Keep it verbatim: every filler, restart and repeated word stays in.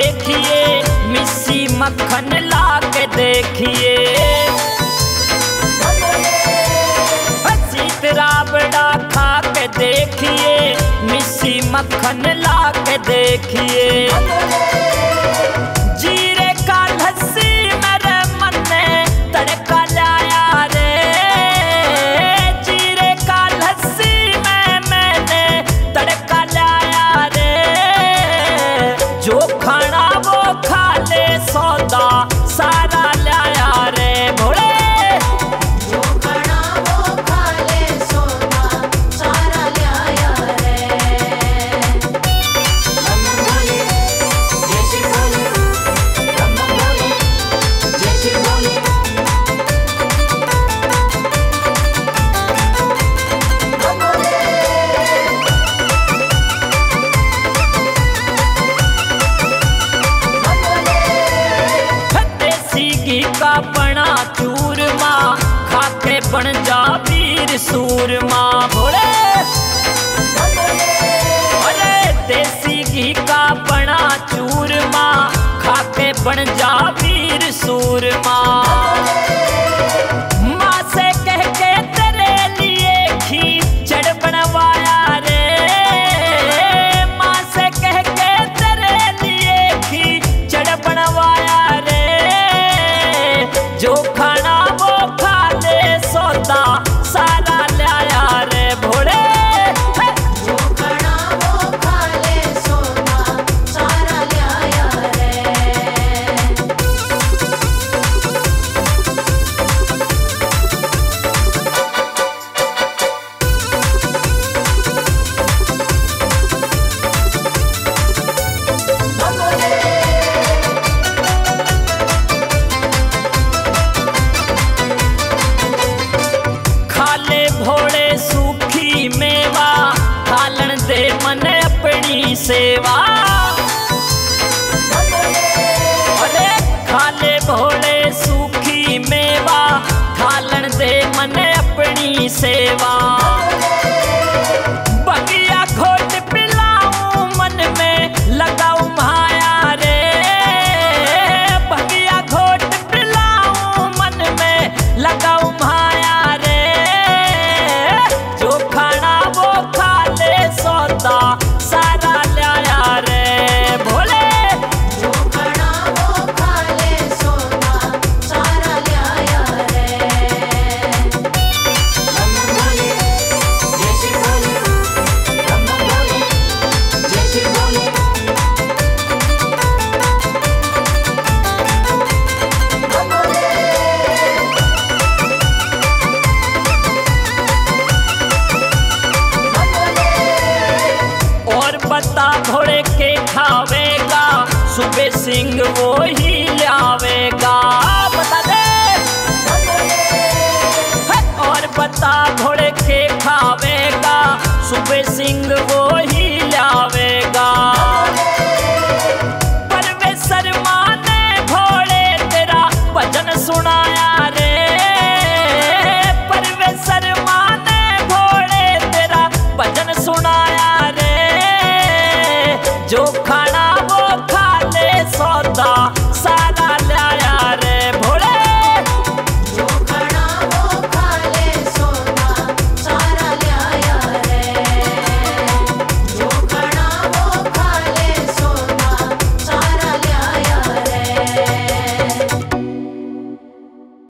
देखिए, मिस्सी मक्खन ला के देखिए। सीतराबड़ा खा के देखिए, मिस्सी मक्खन ला के देखिए। जीरे का लस्सी मेरे मन ने तड़का लाया रे, जीरे का लस्सी में मैंने तड़का लाया रे। जो खाना वो खा ले, सौदा सारा लाया रे भोले। का बना चूरमा खाके बन जा वीर सूरमा भोले। अरे देसी घी का बना चूरमा खाके बन जा वीर सूरमा। माँ से कह के तेरे लिए खीचड़ बनवाया रे, माँ से कह के तेरे लिए खीचड़ बनवाया रे। जो खाना वो खा ले, सौदा सारा लाया रे भोले। जो खाना वो खा ले, सौदा सारा लाया रे। भोले सूखी मेवा खालन दे मन अपनी सेवा। अरे खाले भोले सूखी मेवा खालन दे मन अपनी सेवा। बगिया घोट पिलाऊं मन में लगाऊं माया रे, बगिया घोट पिलाऊं मन में लगाऊं माया रे। सौदा सारा लाया रे भोले। जो खाना वो खा ले, सौदा सारा लाया रे। हम बोले जय श्री बोले, हम बोले जय श्री बोले। हम बोले बता घोड़े के खावेगा, सुबह सिंह वो ही लावेगा। बता दे और बता घोड़े के खावेगा, सुबह सिंह वो ही